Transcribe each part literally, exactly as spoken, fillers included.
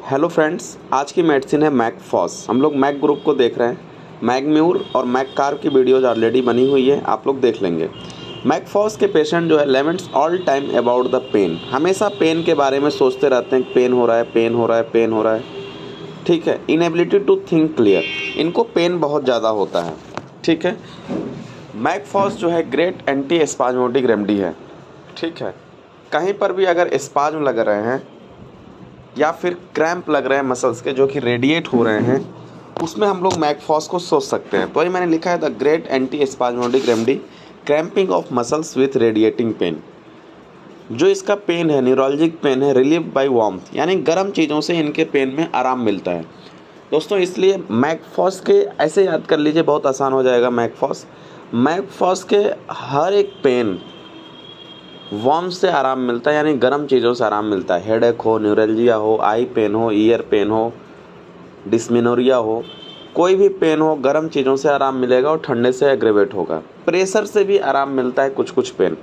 Hello friends, आज की medicine है मैकफॉस। हम लोग मैक ग्रुप को देख रहे हैं। मैगम्यूर और मैककार्ब की वीडियोज ऑलरेडी बनी हुई है, आप लोग देख लेंगे। मैकफॉस के पेशेंट जो है laments all time about the pain, हमेशा पेन के बारे में सोचते रहते हैं। पेन हो रहा है, पेन हो रहा है, पेन हो रहा है। ठीक है। इनएबिलिटी टू थिंक क्लियर, इनको पेन बहुत ज़्यादा होता है। ठीक है। मैकफॉस जो है ग्रेट एंटी एस्पाजमोटिक रेमेडी है। ठीक है। कहीं पर भी अगर एस्पाज्म लग रहे हैं या फिर क्रैम्प लग रहे हैं मसल्स के जो कि रेडिएट हो रहे हैं, उसमें हम लोग मैकफॉस को सोच सकते हैं। तो ये मैंने लिखा है the great antispasmodic remedy cramping of muscles with radiating pain. जो इसका पेन है, न्यूरोलॉजिक पेन है, रिलीव बाय वार्मथ, यानी गर्म चीज़ों से इनके पेन में आराम मिलता है। दोस्तों इसलिए मैकफॉस के ऐसे याद कर लीजिए, बहुत आसान हो जाएगा। मैकफॉस मैकफॉस के हर एक पेन वार्म से आराम मिलता है, यानी गर्म चीज़ों से आराम मिलता है। हेडेक हो, न्यूरल्जिया हो, आई पेन हो, ईयर पेन हो, डिस्मेनोरिया हो, कोई भी पेन हो, गर्म चीज़ों से आराम मिलेगा और ठंडे से एग्रेवेट होगा। प्रेशर से भी आराम मिलता है कुछ कुछ पेन।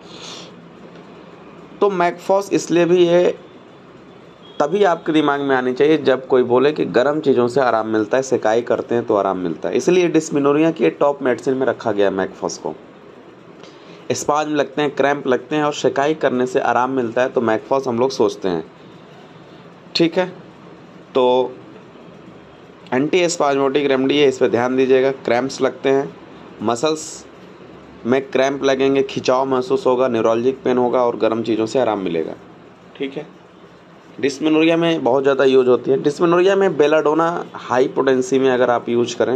तो मैकफॉस इसलिए भी ये तभी आपके दिमाग में आनी चाहिए जब कोई बोले कि गर्म चीज़ों से आराम मिलता है, सेकाई करते हैं तो आराम मिलता है। इसलिए डिस्मेनोरिया की टॉप मेडिसिन में रखा गया है मैकफॉस को। स्पाज्म लगते हैं, क्रैम्प लगते हैं और शिकाई करने से आराम मिलता है, तो मैकफॉस हम लोग सोचते हैं। ठीक है। तो एंटी एस्पाज्मोटिक रेमेडी है, इस पर ध्यान दीजिएगा। क्रैम्प्स लगते हैं, मसल्स में क्रैम्प लगेंगे, खिंचाव महसूस होगा, न्यूरोलॉजिक पेन होगा और गर्म चीज़ों से आराम मिलेगा। ठीक है। डिस्मेनोरिया में बहुत ज़्यादा यूज होती है। डिस्मेनोरिया में बेलाडोना हाई पोटेंसी में अगर आप यूज करें,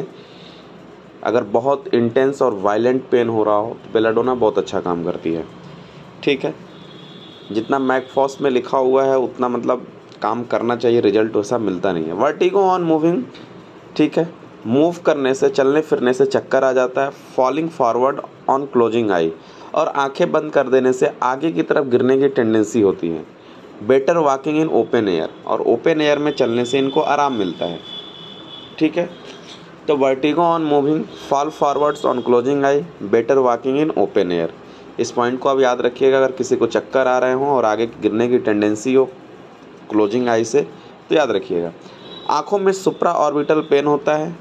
अगर बहुत इंटेंस और वायलेंट पेन हो रहा हो तो बेलाडोना बहुत अच्छा काम करती है। ठीक है। जितना मैकफॉस में लिखा हुआ है उतना मतलब काम करना चाहिए, रिजल्ट वैसा मिलता नहीं है। वर्टिगो ऑन मूविंग, ठीक है, मूव करने से, चलने फिरने से चक्कर आ जाता है। Falling forward on closing eye, और आंखें बंद कर देने से आगे की तरफ गिरने की टेंडेंसी होती है। Better walking in open air, और ओपन एयर में चलने से इनको आराम मिलता है। ठीक है। तो vertigo on moving, fall forwards on closing eye, better walking in open air, इस पॉइंट को आप याद रखिएगा। अगर किसी को चक्कर आ रहे हों और आगे गिरने की टेंडेंसी हो क्लोजिंग आई से, तो याद रखिएगा। आँखों में सुप्रा ऑर्बिटल पेन होता है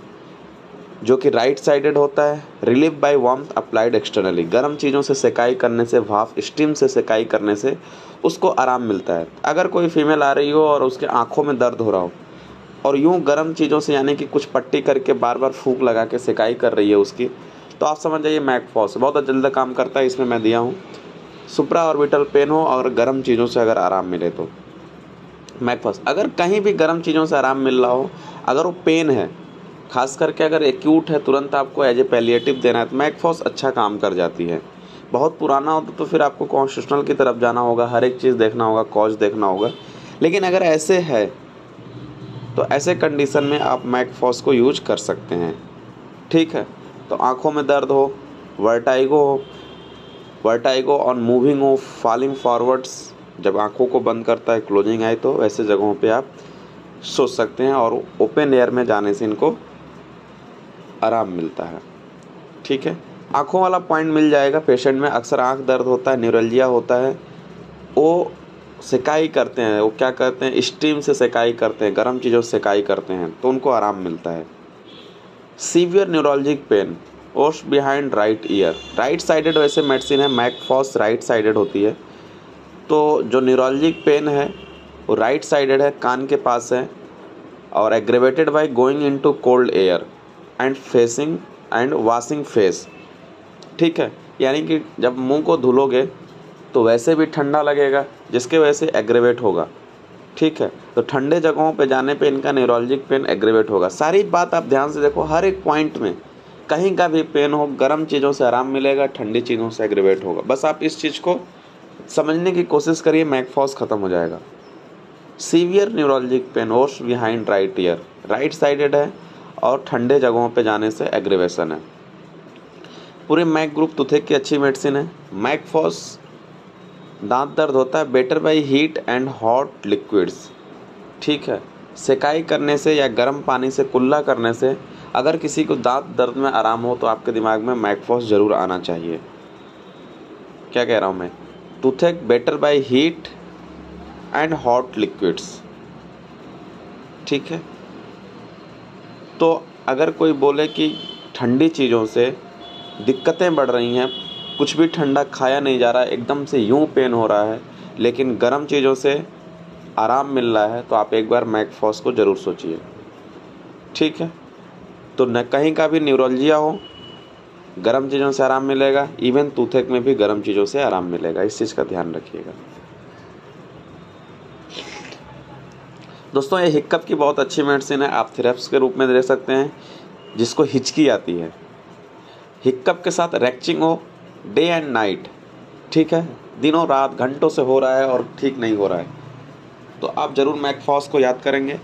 जो कि राइट साइडेड होता है। Relief by warmth applied externally, गर्म चीज़ों से सेकाई करने से, भाप स्टीम से सेकाई करने से उसको आराम मिलता है। अगर कोई फीमेल आ रही हो और उसके आँखों में दर्द हो रहा हो और यूं गर्म चीज़ों से, यानी कि कुछ पट्टी करके बार बार फूंक लगा के सेकाई कर रही है उसकी, तो आप समझ जाइए मैकफॉस बहुत जल्द काम करता है। इसमें मैं दिया हूँ सुप्रा ऑर्बिटल पेन हो और गर्म चीज़ों से अगर आराम मिले तो मैकफॉस। अगर कहीं भी गर्म चीज़ों से आराम मिल रहा हो, अगर वो पेन है, खास करके अगर एक्यूट है, तुरंत आपको एज ए पैलिएटिव देना है, तो मैकफॉस अच्छा काम कर जाती है। बहुत पुराना हो तो फिर आपको कॉन्स्टिट्यूशनल की तरफ जाना होगा, हर एक चीज़ देखना होगा, कॉज देखना होगा। लेकिन अगर ऐसे है तो ऐसे कंडीशन में आप मैकफॉस को यूज कर सकते हैं। ठीक है। तो आँखों में दर्द हो, वर्टाइगो हो, वर्टाइगो ऑन मूविंग हो, फॉलिंग फॉरवर्ड्स, जब आँखों को बंद करता है क्लोजिंग आए, तो ऐसे जगहों पे आप सोच सकते हैं और ओपन एयर में जाने से इनको आराम मिलता है। ठीक है। आँखों वाला पॉइंट मिल जाएगा। पेशेंट में अक्सर आँख दर्द होता है, न्यूरल्जिया होता है, वो सेकाई करते हैं, वो क्या करते हैं, स्टीम से सेकाई करते हैं, गर्म चीज़ों से सेकाई करते हैं, तो उनको आराम मिलता है। Severe neurologic pain worse behind right ear, right sided वैसे मेडिसिन है। मैकफॉस राइट साइडेड होती है, तो जो न्यूरोलॉजिक पेन है वो राइट साइडेड है, कान के पास है, और aggravated by going into cold air and facing and washing face. ठीक है। यानी कि जब मुंह को धुलोगे तो वैसे भी ठंडा लगेगा, जिसके वजह से एग्रेवेट होगा। ठीक है। तो ठंडे जगहों पे जाने पे इनका न्यूरोलॉजिक पेन एग्रेवेट होगा। सारी बात आप ध्यान से देखो, हर एक पॉइंट में कहीं का भी पेन हो, गर्म चीज़ों से आराम मिलेगा, ठंडी चीज़ों से एग्रेवेट होगा। बस आप इस चीज़ को समझने की कोशिश करिए, मैकफॉस ख़त्म हो जाएगा। Severe neurologic pain worse behind right ear, right sided है और ठंडे जगहों पे जाने से एग्रेवेशन है। पूरे मैक ग्रुप टूथेक की अच्छी मेडिसिन है। मैकफॉस दांत दर्द होता है, better by heat and hot liquids. ठीक है। सेकाई करने से या गर्म पानी से कुल्ला करने से अगर किसी को दांत दर्द में आराम हो तो आपके दिमाग में मैकफॉस ज़रूर आना चाहिए। क्या कह रहा हूँ मैं, toothache better by heat and hot liquids. ठीक है। तो अगर कोई बोले कि ठंडी चीज़ों से दिक्कतें बढ़ रही हैं, कुछ भी ठंडा खाया नहीं जा रहा है, एकदम से यूं पेन हो रहा है, लेकिन गर्म चीज़ों से आराम मिल रहा है, तो आप एक बार मैकफॉस को ज़रूर सोचिए, ठीक है। तो न कहीं का भी न्यूरोलजिया हो, गर्म चीज़ों से आराम मिलेगा। इवन टूथेक में भी गर्म चीज़ों से आराम मिलेगा, इस चीज़ का ध्यान रखिएगा। दोस्तों, ये हिक्कप की बहुत अच्छी मेडिसिन है, आप थेरेप्स के रूप में दे सकते हैं। जिसको हिचकी आती है, हिक्कप के साथ रैक्चिंग हो डे एंड नाइट, ठीक है, दिनों रात घंटों से हो रहा है और ठीक नहीं हो रहा है, तो आप ज़रूर मैकफॉस को याद करेंगे।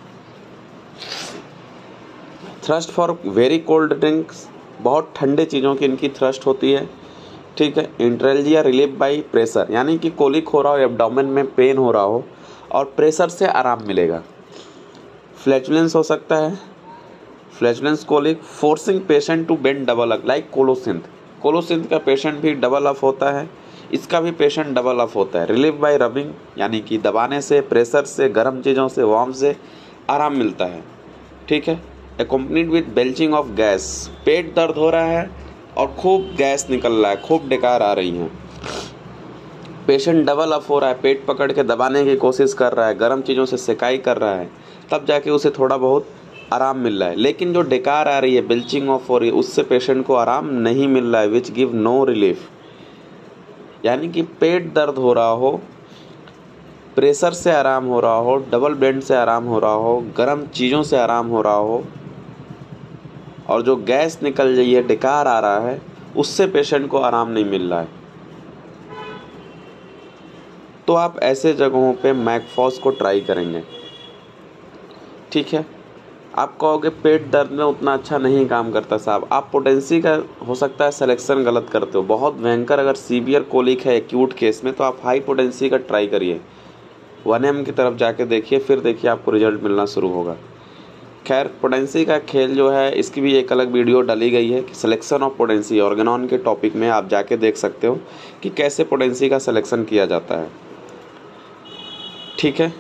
Thirst for very cold drinks, बहुत ठंडे चीज़ों की इनकी थ्रस्ट होती है, ठीक है। इंट्रेल्जिया रिलीफ बाई प्रेशर, यानी कि कोलिक हो रहा हो, एब्डोमेन में पेन हो रहा हो और प्रेशर से आराम मिलेगा। फ्लैचुलेंस हो सकता है, flatulence colic, forcing patient to bend double up like colocynth. Colocynth का पेशेंट भी डबल अप होता है, इसका भी पेशेंट डबल अप होता है। रिलीफ बाय रबिंग, यानी कि दबाने से, प्रेशर से, गर्म चीज़ों से, वार्म से आराम मिलता है, ठीक है। Accompanied with belching of gas, पेट दर्द हो रहा है और खूब गैस निकल रहा है, खूब डकार आ रही हैं, पेशेंट डबल अप हो रहा है, पेट पकड़ के दबाने की कोशिश कर रहा है, गर्म चीज़ों से सेकाई कर रहा है, तब जाके उसे थोड़ा बहुत आराम मिल रहा है। लेकिन जो डकार आ रही है, बेल्चिंग ऑफ हो रही है, उससे पेशेंट को आराम नहीं मिल रहा है, विच गिव नो रिलीफ। यानी कि पेट दर्द हो रहा हो, प्रेशर से आराम हो रहा हो, डबल बेंड से आराम हो रहा हो, गर्म चीज़ों से आराम हो रहा हो और जो गैस निकल रही है, डकार आ रहा है, उससे पेशेंट को आराम नहीं मिल रहा है, तो आप ऐसे जगहों पे मैकफॉस को ट्राई करेंगे, ठीक है। आप कहोगे पेट दर्द में उतना अच्छा नहीं काम करता साहब, आप पोटेंसी का हो सकता है सिलेक्शन गलत करते हो। बहुत भयंकर अगर सीवियर कोलिक है एक्यूट केस में, तो आप हाई पोटेंसी का ट्राई करिए, वन एम की तरफ जाके देखिए, फिर देखिए आपको रिजल्ट मिलना शुरू होगा। खैर, पोटेंसी का खेल जो है, इसकी भी एक अलग वीडियो डाली गई है कि सिलेक्शन ऑफ पोटेंसी, ऑर्गेनॉन के टॉपिक में आप जाके देख सकते हो कि कैसे पोटेंसी का सिलेक्शन किया जाता है, ठीक है।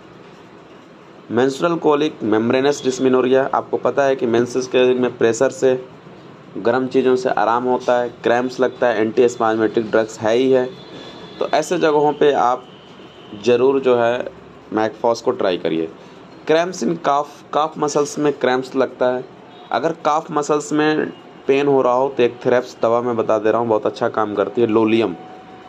मेंस्ट्रुअल कोलिक, मेम्ब्रेनस डिस्मेनोरिया, आपको पता है कि मेंसेस के में प्रेशर से, गर्म चीज़ों से आराम होता है, क्रैम्प्स लगता है, एंटी स्पाज्मेटिक ड्रग्स है ही है, तो ऐसे जगहों पे आप ज़रूर जो है मैकफॉस को ट्राई करिए। Cramps in calf, calf muscles में क्रैम्प्स लगता है, अगर काफ मसल्स में पेन हो रहा हो तो एक थेरेप्स दवा मैं बता दे रहा हूँ, बहुत अच्छा काम करती है, लोलियम,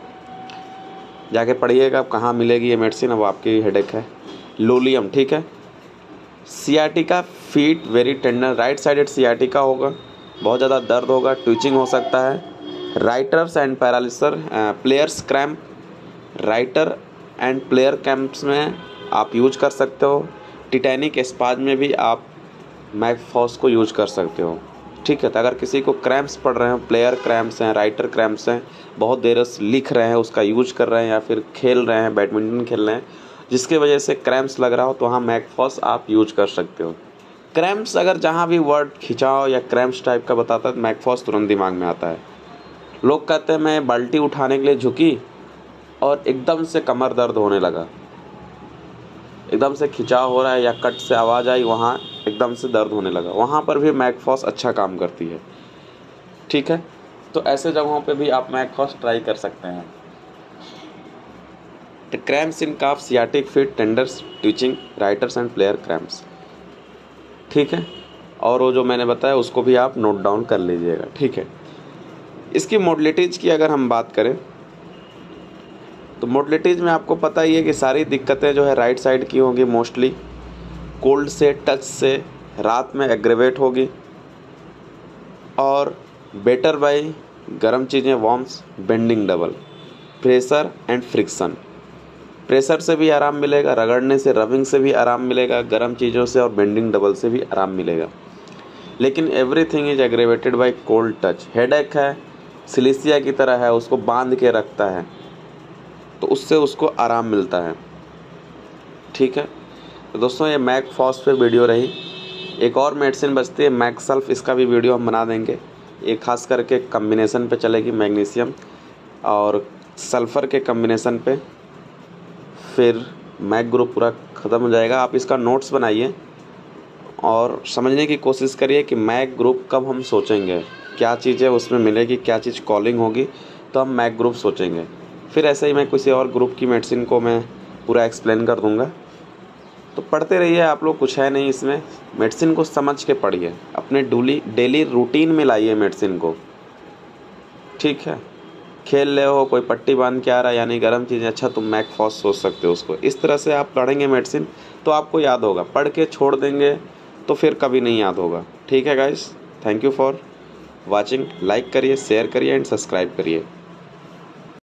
जाके पढ़िएगा कहाँ मिलेगी ये मेडिसिन, अब आपकी हेडेक है, लोलियम, ठीक है। Sciatica, feet very tender, right sided sciatica होगा, बहुत ज़्यादा दर्द होगा, ट्विचिंग हो सकता है। Writers and paralysis, players cramp, writer and player cramps में आप यूज कर सकते हो। टिटैनिक स्पाज में भी आप मैकफॉस को यूज कर सकते हो, ठीक है। तो अगर किसी को क्रैम्प्स पड़ रहे हैं, प्लेयर क्रैम्प्स हैं, राइटर क्रैम्प्स हैं, बहुत देर से लिख रहे हैं, उसका यूज कर रहे हैं, या फिर खेल रहे हैं, बैडमिंटन खेल रहे हैं, जिसके वजह से क्रैम्प्स लग रहा हो, तो वहाँ मैकफॉस आप यूज कर सकते हो। क्रैम्प्स अगर जहाँ भी वर्ड खिंचाव या क्रैम्प्स टाइप का बताता है, तो मैकफॉस तुरंत दिमाग में आता है। लोग कहते हैं मैं बाल्टी उठाने के लिए झुकी और एकदम से कमर दर्द होने लगा, एकदम से खिंचाव हो रहा है या कट से आवाज़ आई, वहाँ एकदम से दर्द होने लगा, वहाँ पर भी मैकफॉस अच्छा काम करती है, ठीक है। तो ऐसे जगहों पे भी आप मैकफॉस ट्राई कर सकते हैं। Cramps in calf, sciatic, feet, tenders, twitching, writers and player cramps, ठीक है। और वो जो मैंने बताया उसको भी आप नोट डाउन कर लीजिएगा, ठीक है। इसकी मॉडलिटीज़ की अगर हम बात करें तो मॉडलिटीज़ में आपको पता ही है कि सारी दिक्कतें जो है राइट साइड की होंगी, मोस्टली कोल्ड से, टच से, रात में एग्रेवेट होगी, और बेटर बाय गर्म चीज़ें, warms, bending double, pressure and friction, pressure से भी आराम मिलेगा, रगड़ने से, रबिंग से भी आराम मिलेगा, गर्म चीज़ों से और बेंडिंग डबल से भी आराम मिलेगा। लेकिन everything is aggravated by cold touch. Headache है, सिलिसिया की तरह है, उसको बांध के रखता है, तो उससे उसको आराम मिलता है, ठीक है। तो दोस्तों, ये मैकफॉस पे वीडियो रही। एक और मेडिसिन बचती है मैकसल्फ, इसका भी वीडियो हम बना देंगे। ये खास करके कम्बिनेशन पे चलेगी, मैग्नीशियम और सल्फ़र के कम्बिनेशन पे, फिर मैक ग्रुप पूरा ख़त्म हो जाएगा। आप इसका नोट्स बनाइए और समझने की कोशिश करिए कि मैक ग्रुप कब हम सोचेंगे, क्या चीज़ें उसमें मिलेगी, क्या चीज़ कॉलिंग होगी, तो हम मैक ग्रुप सोचेंगे। फिर ऐसे ही मैं किसी और ग्रुप की मेडिसिन को मैं पूरा एक्सप्लेन कर दूंगा। तो पढ़ते रहिए आप लोग, कुछ है नहीं इसमें, मेडिसिन को समझ के पढ़िए, अपने डूली डेली रूटीन में लाइए मेडिसिन को, ठीक है। खेल ले हो, कोई पट्टी बांध के आ रहा है यानी गर्म चीज़ें, अच्छा तुम मैक फॉस सोच सकते हो उसको। इस तरह से आप पढ़ेंगे मेडिसिन तो आपको याद होगा, पढ़ के छोड़ देंगे तो फिर कभी नहीं याद होगा। ठीक है guys, thank you for watching. Like करिए, शेयर करिए एंड सब्सक्राइब करिए।